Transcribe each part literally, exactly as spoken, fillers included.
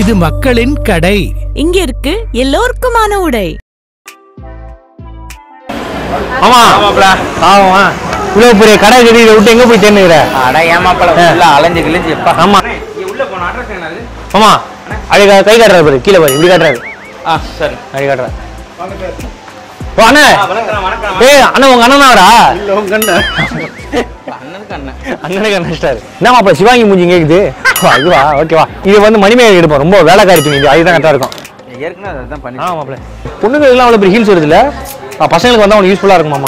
இது மக்களின் கடை. இங்க இருக்கு எல்லோருக்குமான உடை. ஆமா ஆமாப்ல ஆமா இவ்வளவு பெரிய கடை கட்டி இதை விட்டு எங்க போய் தேர்ந்துக்கிற? அட ஏமாப்பல ஃபுல்லா அலைஞ்சு கிழிஞ்சு எப்பா. ஆமா இங்க உள்ள போன அட்ரஸ் என்னது? ஆமா அடி கை காட்டுறாரு பாரு, கீழே பாரு, இப்படி காட்டுறாரு. ஆ சரி அடி காட்டுறாரு. ஓ அண்ணே வணக்கம் வணக்கம். ஏய் அண்ணா உங்க அண்ணனாவரா? இல்ல உங்க அண்ணன். அண்ணனுக்கு அண்ணன். அண்ணனுக்கு அண்ணன் ஸ்டார். என்னமா அப்ப சிவாங்கி மூஞ்சி கேக்குது? இதுவா ஓகேவா? இது வந்து மணிமேகலை எடுப்போம், ரொம்ப வேலைக்காரி துணி, இது அதுதான் கரெக்டா இருக்கும். ஏற்கனவே அதான் பண்ணி. ஆமாப்ல பொண்ணுங்க எல்லாம் அவ்வளவு பெரிய ஹீல்ஸ் வருது இல்ல, பசங்களுக்கு வந்தா அவனுக்கு யூஸ்ஃபுல்லா இருக்குமாமா.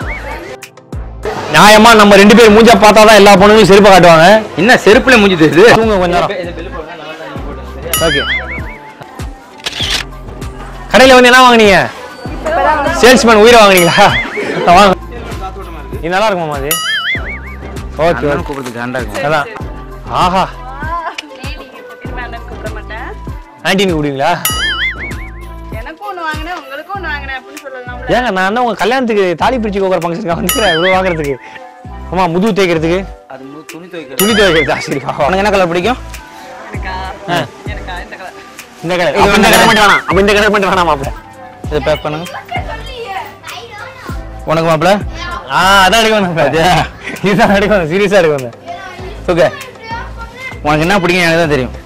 நியாயமா நம்ம ரெண்டு பேரும் மூஞ்சா பார்த்தாதான் எல்லா பொண்ணுங்களும் செருப்பை காட்டுவாங்க. என்ன செருப்புல மூஞ்சி தெரியுது? தூங்க கொஞ்ச நேரம். ஓகே கடையில வந்து என்ன வாங்குனீங்க? சேல்ஸ்மேன் உயிரை வாங்குனீங்களா? வாங்க. இது நல்லா இருக்குமாமா அது? ஓகே ஓகே கூப்பிடுறது காண்டா இருக்கும். அதான். ஆஹா ஆன்டின்னு கூப்பிடுவீங்களா? ஏங்க நான் என்ன உங்க கல்யாணத்துக்கு தாலி பிரிச்சு கோக்குற ஃபங்க்ஷனுக்கு வந்துக்கிறேன் இவ்வளவு வாங்குறதுக்கு. ஆமா முதுகு தேய்க்கிறதுக்கு, அது துணி துவைக்கிறது. துணி துவைக்கிறது. சரிப்பா உனக்கு என்ன கலர் பிடிக்கும்? இந்த கலர். அப்ப இந்த கலர் மட்டும் வேணாம். அப்ப இந்த கலர் மட்டும் வேணாம் மாப்ள. இதை பேக் பண்ணுங்க. உனக்கு மாப்ள? ஆ அதான் எடுக்க வந்தேன் பாத்தியா? இதுதான் எடுக்க வந்தேன், சீரியஸா எடுக்க வந்தேன். ஓகே உனக்கு என்ன பிடிக்கும் எனக்கு தான் தெரியும்.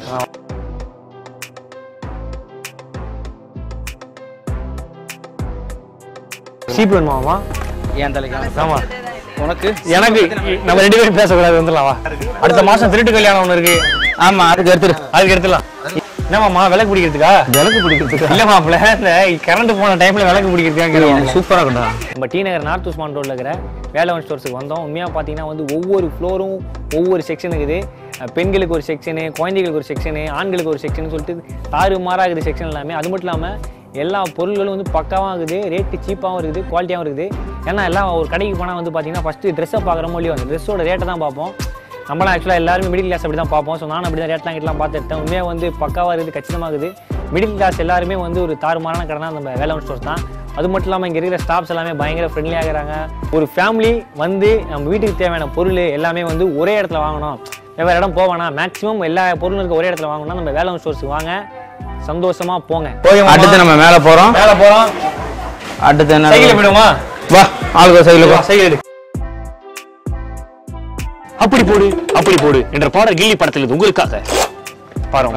சீப் வேணுமாமா? ஏன் தலைக்கு? ஆமா உனக்கு எனக்கு நம்ம ரெண்டு பேரும் பேசக்கூடாது, வந்துடலாம் வா. அடுத்த மாசம் திருட்டு கல்யாணம் ஒண்ணு இருக்கு. ஆமா அதுக்கு எடுத்துரு. அதுக்கு எடுத்துடலாம். என்னமாமா விளக்கு பிடிக்கிறதுக்கா? விளக்கு பிடிக்கிறதுக்கு இல்ல மாப்பிள்ள, இந்த கரண்ட் போன டைம்ல விளக்கு பிடிக்கிறதுக்காக சூப்பரா இருக்கும்டா. நம்ம டி நகர் நார்த் உஸ்மான் ரோட்ல இருக்கிற வேலவன் ஸ்டோர்ஸுக்கு வந்தோம். உண்மையா பாத்தீங்கன்னா வந்து ஒவ்வொரு ஃப்ளோரும் ஒவ்வொரு செக்ஷன் இருக்குது. பெண்களுக்கு ஒரு செக்ஷனு, குழந்தைகளுக்கு ஒரு செக்ஷனு, ஆண்களுக்கு ஒரு செக்ஷன் சொல்லிட்டு தாறு மாறாகுது செக்ஷன் எல்லாமே. அது மட்டும் இல்லாமல் எல்லா பொருள்களும் வந்து பக்காவாக இருக்குது, ரேட்டு சீப்பாகவும் இருக்குது, குவாலிட்டியாகவும் இருக்குது. ஏன்னா எல்லாம் ஒரு கடைக்கு போனால் வந்து பார்த்தீங்கன்னா ஃபஸ்ட்டு ட்ரெஸ்ஸை பார்க்குறோமோ இல்லையோ, அந்த ட்ரெஸ்ஸோட ரேட்டை தான் பார்ப்போம். நம்மளாம் ஆக்சுவலாக எல்லாருமே மிடில் கிளாஸ் அப்படி தான் பார்ப்போம். ஸோ நானும் அப்படி தான் ரேட்லாம் கிட்டலாம் பார்த்து எடுத்தேன். உண்மையாக வந்து பக்காவாக இருக்குது, கச்சிதமாக இருக்குது. மிடில் கிளாஸ் எல்லாருமே வந்து ஒரு தாறுமாறான கடை தான் நம்ம வேலவன் ஸ்டோர்ஸ் தான். அது மட்டும் இல்லாமல் இங்கே இருக்கிற ஸ்டாஃப்ஸ் எல்லாமே பயங்கர ஃப்ரெண்ட்லியாக இருக்கிறாங்க. ஒரு ஃபேமிலி வந்து நம்ம வீட்டுக்கு தேவையான பொருள் எல்லாமே வந்து ஒரே இடத்துல வாங்கணும், வெவ்வேறு இடம் போவேனா, மேக்ஸிமம் எல்லா பொருளும் இருக்க ஒரே இடத்துல வாங்கணும்னா நம்ம வேலவன் ஸ்டோர்ஸுக்கு வாங்க, சந்தோஷமா போங்க. அடுத்து நம்ம மேல போறோம். மேல போறோம். அடுத்து என்ன? சைக்கிள் போடுமா? வா ஆளுக்கு சைக்கிள் போ. சைக்கிள் அப்படி போடு அப்படி போடு என்ற பாடல் கில்லி படத்தில் இது உங்களுக்காக பாருங்க.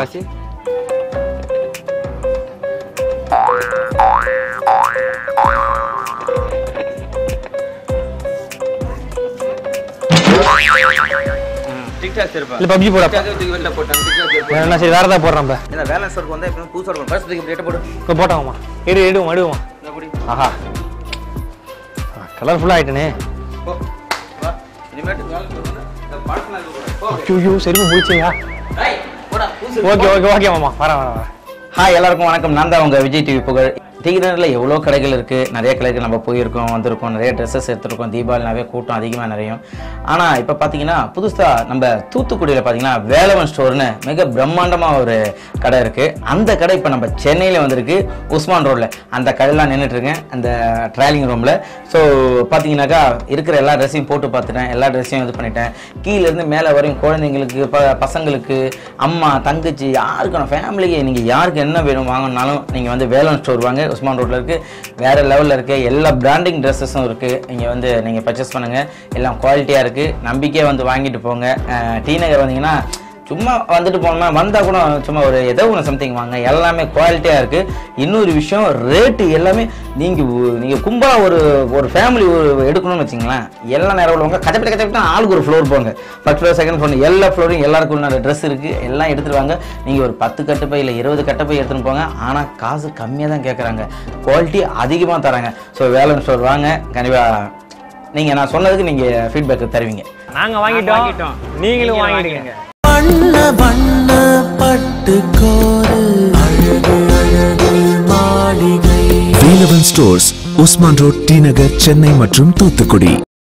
டிக்டாக் செருப்பா. இல்ல பப்ஜி போடா. டிக்டாக் வெளில போட்டாங்க. டிக்டாக் என்ன சரி வேற ஏதாவது போடுறேன்ப்பா. என்ன வேலன்ஸ் ஸ்டோருக்கு வந்தா இப்போ புதுசா இருக்கும். ஃபர்ஸ்ட் டிக்கெட் ரேட் போடு. இப்போ போட்டாங்கம்மா. எடு எடுவோம் எடுவோம். அப்படி. ஆஹா கலர்ஃபுல்லா ஆயிட்டனே. போ. வா. இனிமேட்டு வேலன்ஸ் ஸ்டோர் இந்த பார்ட்னர் போ. ஐயோ சரிமா போயிச்சேயா? டேய் போடா. ஓகே ஓகே ஓகே மாமா வரேன் வரேன் வரேன். ஹாய் எல்லாருக்கும் வணக்கம். நான் தான் உங்க விஜய் டிவி புகழ். டி நகரில் எவ்வளோ கடைகள் இருக்குது, நிறைய கடைகள் நம்ம போயிருக்கோம் வந்திருக்கோம், நிறைய ட்ரெஸ்ஸஸ் எடுத்துருக்கோம். தீபாவளினாவே கூட்டம் அதிகமாக நிறையும். ஆனால் இப்போ பார்த்தீங்கன்னா புதுசாக நம்ம தூத்துக்குடியில் பார்த்தீங்கன்னா வேலவன் ஸ்டோர்னு மிக பிரம்மாண்டமாக ஒரு கடை இருக்குது. அந்த கடை இப்போ நம்ம சென்னையில் வந்திருக்கு, உஸ்மான் ரோடில். அந்த கடையெல்லாம் நின்றுட்டுருக்கேன் அந்த ட்ராவலிங் ரூமில். ஸோ பார்த்தீங்கன்னாக்கா இருக்கிற எல்லா ட்ரெஸ்ஸையும் போட்டு பார்த்துட்டேன், எல்லா ட்ரெஸ்ஸையும் இது பண்ணிட்டேன். கீழேருந்து மேலே வரையும் குழந்தைங்களுக்கு, ப பசங்களுக்கு, அம்மா தங்கச்சி, யாருக்கான ஃபேமிலிக்கு நீங்கள் யாருக்கு என்ன வேணும் வாங்கினாலும் நீங்கள் வந்து வேலவன் ஸ்டோர் வாங்க. உஸ்மான் ரோட்ல இருக்கு, வேற லெவல்ல இருக்கு. எல்லா பிராண்டிங் ட்ரெஸ்ஸஸும் இருக்கு. இங்க வந்து நீங்க பர்ச்சேஸ் பண்ணுங்க, எல்லாம் குவாலிட்டியா இருக்கு. நம்பிக்கையா வந்து வாங்கிட்டு போங்க. டி நகர் வந்தீங்கன்னா சும்மா வந்துட்டு போனோம்னா வந்தா கூட சும்மா ஒரு ஏதோ ஒன்று சம்திங் வாங்க, எல்லாமே குவாலிட்டியா இருக்கு. இன்னொரு விஷயம் ரேட்டு எல்லாமே நீங்க நீங்க கும்பலா ஒரு ஒரு ஃபேமிலி ஒரு எடுக்கணும்னு வச்சுங்களேன், எல்லா நேரம் உள்ளவங்க கச்சப்பட்ட கச்சப்பட்ட ஆளுக்கு ஒரு ஃப்ளோர் போங்க. ஃபர்ஸ்ட் ஃப்ளோர் செகண்ட் ஃப்ளோர் எல்லா ஃப்ளோரும் எல்லாருக்கும் உள்ள ட்ரெஸ் இருக்கு, எல்லாம் எடுத்துட்டு வாங்க. நீங்க ஒரு பத்து கட்டுப்பை இல்லை இருபது கட்டுப்பை எடுத்துன்னு போங்க. ஆனா காசு கம்மியாக தான் கேட்குறாங்க, குவாலிட்டி அதிகமாக தராங்க. ஸோ வேலவன் ஸ்டோர் வாங்க. கண்டிப்பா நீங்க நான் சொன்னதுக்கு நீங்க ஃபீட்பேக் தருவீங்க. நாங்க வாங்கிட்டோம், நீங்களும் வாங்கிடுங்க. வண்ண வண்ண பட்டுக்கோரு அழகு அழகு மாளிகை. வேலவன் ஸ்டோர்ஸ், உஸ்மான் ரோட், டி நகர், சென்னை மற்றும் தூத்துக்குடி.